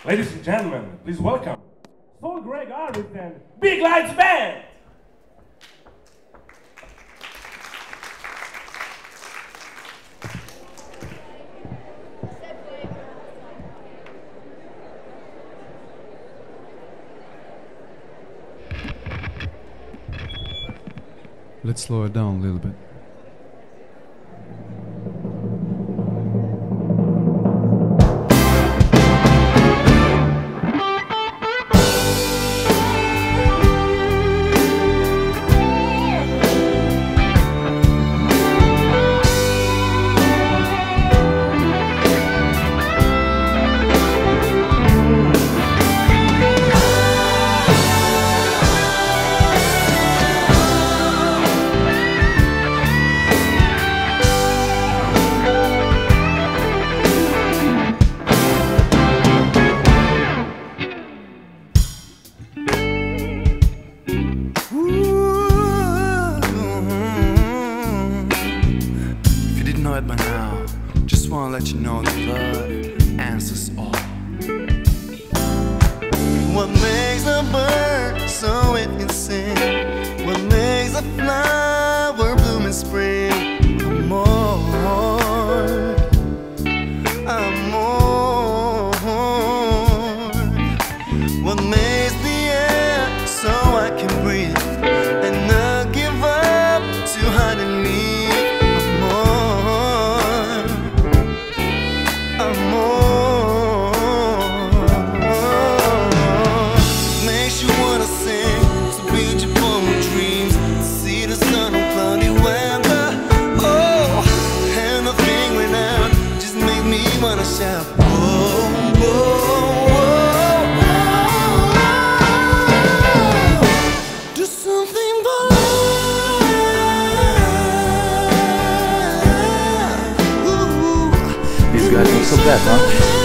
Ladies and gentlemen, please welcome SoulGreg artist and Big Lights Band! Let's slow it down a little bit. By now, just wanna let you know that love answers all. What makes a bird so it can sing? What makes a flower bloom in spring? Amour, amour. What makes the air so I can breathe and not give up too hard to leave? Wanna shout, whoa, whoa, whoa. Do something for love. These guys look so bad, huh?